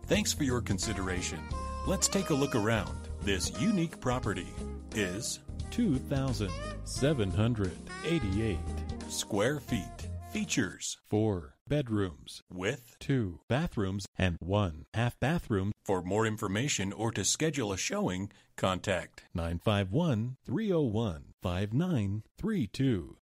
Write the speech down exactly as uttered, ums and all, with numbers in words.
Thanks for your consideration. Let's take a look around. This unique property is two thousand seven hundred eighty-eight square feet. Features four bedrooms with two bathrooms and one half bathroom. For more information or to schedule a showing, contact nine five one, three oh one, five nine three two.